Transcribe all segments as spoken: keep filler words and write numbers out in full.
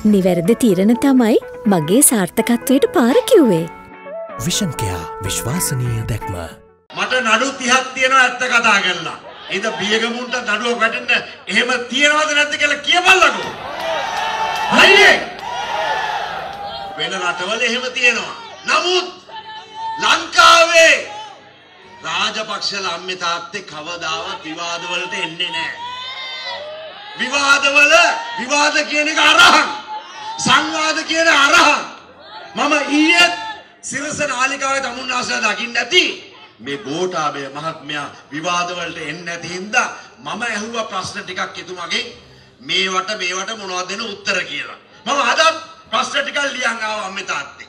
නිවැරදි තීරණ තමයි මගේ සාර්ථකත්වයට පාර කිව්වේ. විෂන් කෙයා විශ්වාසනීය දැක්ම. මට නඩු තිහක් තියෙනවා ඇත්ත කතා කරලා. ඉතින් බියගමුන්ට නඩුව වැටෙන්න එහෙම තියනවද නැද්ද කියලා කියපල්ලකෝ. හරිනේ. වෙන රටවල එහෙම තියෙනවා. නමුත් ලංකාවේ රාජපක්ෂලා අම්මේ තාත්තේ කවදාවත් විවාද වලට එන්නේ නැහැ. විවාදවල විවාද කියන එක අරහන්. සංවාද කියන අරහන්. මම ඊයේ සිරස නාලිකාවේ තමුන්නාසලා දකින්න නැති මේ ගෝඨාභය මහත්මයා විවාද වලට එන්නේ නැති හින්දා මම ඇහුවා ප්‍රශ්න ටිකක් එතුමගෙන් මේවට මේවට මොනවද දෙන උත්තර කියලා. මම අද ප්‍රශ්න ටිකක් ලියන් ආවා අම්මේ තාත්තේ.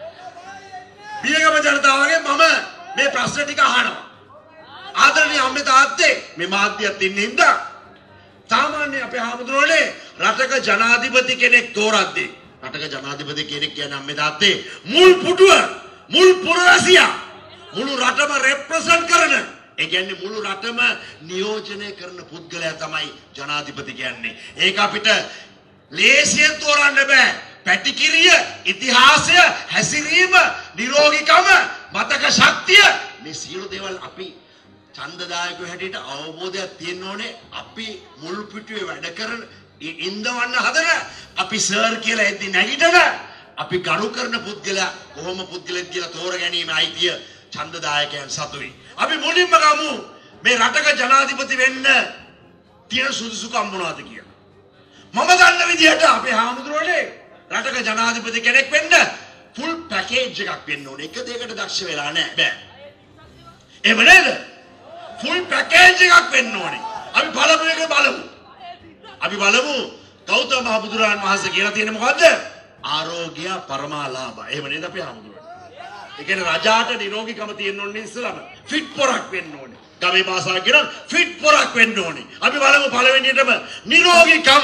බියගම ජනතාවගෙන් මම මේ ප්‍රශ්න ටික අහනවා. ආදරණීය අම්මේ තාත්තේ මේ මාධ්‍යයත් ඉන්න හින්දා සාමාන්‍ය අපේ හාමුදුරුවනේ රටක ජනාධිපති කෙනෙක් තෝරද්දී රටක ජනාධිපති කෙනෙක් කියන්නේ අම්මේ තාත්තේ මුල් පුටුව මුල් පුරවැසියා මුළු රටම රෙප්‍රසන්ට් කරන ඒ කියන්නේ මුළු රටම නියෝජනය කරන පුද්ගලයා තමයි ජනාධිපති කියන්නේ. ඒක අපිට ලේසියෙන් තෝරන්න බෑ. පැටිකිරිය, ඉතිහාසය, හැසිරීම, නිරෝගීකම, මතක ශක්තිය මේ සියලු දේවල් අපි ඡන්දදායක හැටියට අවබෝධයක් තියෙන්න ඕනේ. අපි මුල් පිටුවේ වැඩ කරන ඉන්දවන්න හදන අපි සර් කියලා එද්දි නැගිටන අපි ගරු කරන පුද්ගලයා කොහොම පුද්ගලෙක් කියලා තෝර ගැනීම අයිතිය ඡන්දදායකයන් සතුයි. අපි මුලින්ම ගමු මේ රටක ජනාධිපති වෙන්න තියෙන සුදුසුකම් මොනවද කියලා. මම දන්න විදිහට අපේ හාමුදුරුවනේ රටක ජනාධිපති කෙනෙක් වෙන්න ෆුල් පැකේජ් එකක් වෙන්න ඕනේ. එක දෙයකට දක්ෂ වෙලා නැහැ බෑ. එහෙම නේද? ෆුල් පැකේජ් එකක් වෙන්න ඕනේ. අපි බලමු එක බලමු. අපි බලමු ගෞතම බුදුරජාණන් වහන්සේ කියලා තියෙන මොකද්ද? ආරෝග්‍ය පරමාලාභ. එහෙම නේද අපි හාමුදුරුවනේ? ඒ කියන්නේ රජාට නිරෝගීකම තියෙන්න ඕනේ ඉස්සලම. ෆිට් පොරක් වෙන්න ඕනේ. ගමේ භාෂාවෙන් කියනවා ෆිට් පොරක් වෙන්න ඕනේ. අපි බලමු පළවෙනියටම නිරෝගීකම.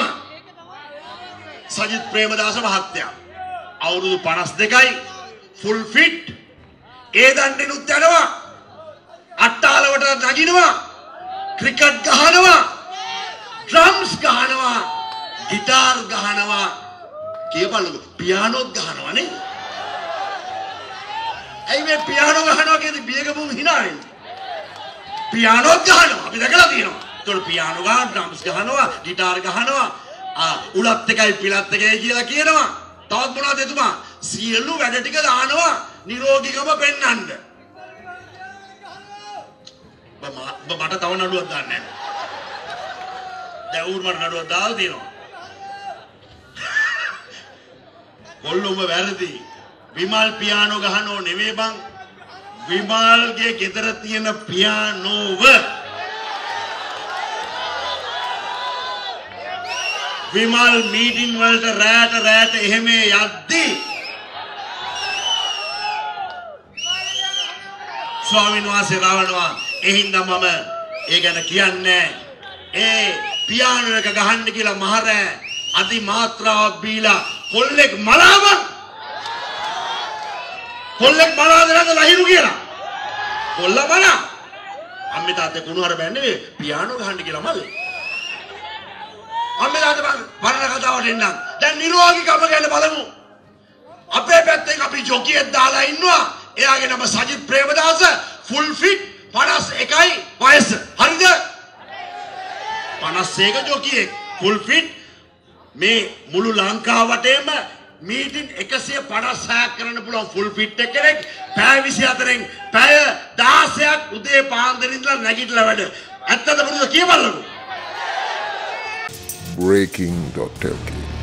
සජිත් ප්‍රේමදාස මහත්තයා අවුරුදු පනස් දෙකයි ෆුල් ෆිට්. ඒ දණ්ඩෙනුත් යනවා. අට්ටාලවට නගිනවා. ක්‍රිකට් ගහනවා. ඩ්‍රම්ස් ගහනවා. ගිටාර් ගහනවා. කියපල්ලු පියානෝත් ගහනවා නේ. ඇයි මේ පියානෝ ගහනවා කියන්නේ බියගමුන් hina වෙන්නේ? පියානෝත් ගහනවා. අපි දැකලා තියෙනවා. ඒතකොට පියානෝ ගහනවා, ඩ්‍රම්ස් ගහනවා, ගිටාර් ගහනවා. ආ උලත් එකයි පිලත් එකයි කියලා කියනවා. තවත් මොනවද එතුමා? සියලු වැඩ ටික දානවා නිරෝගීකම පෙන්වන්න. මට තව නඩුවක් දාන්න නැහැ. දැන් ඌර මට නඩුවක් දාලා තියෙනවා. කොල්ලොම වැරදි. විමල් පියානෝ ගහනෝ නෙවෙයි බං. විමල්ගේ ගෙදර තියෙන පියානෝව විමල් මීටින් වලට රැට රැට එහෙම යද්දී ස්වාමීන් වහන්සේ රවණවා එහින්දා මම ඒ ගැන කියන්නේ ඒ පියානෝ එක ගහන්න කියලා මහරෑ අති මාත්‍රාවක් බීලා කොල්ලෙක් මලාව කොල්ලෙක් මලාද නැද ලහිරු කියලා කොල්ල මලා අම්මේ තාත්තේ කුණුහර බෑන්නේ පියානෝ ගහන්න කියලා මල්ලේ අම්මලාට වරණ කතාවට එන්නම්. දැන් නිරෝගීකම ගැන බලමු. අපේ පැත්තෙන් අපි ජොකියෙක් දාලා ඉන්නවා. එයාගේ නම සජිත් ප්‍රේමදාස ෆුල් ෆිට් පනස් එකයි වයස. හරිද? පනස් එක ජොකියෙක් ෆුල් ෆිට් මේ මුළු ලංකාවටම මීටින් එකසිය පනස් හයක් කරන්න පුළුවන් ෆුල් ෆිට් කෙනෙක් පැය විසි හතරෙන් පැය දහසක් උදේ පාන්දර ඉඳලා නැගිටලා වැඩ. ඇත්තද මොකද කියවලු? breaking dot l k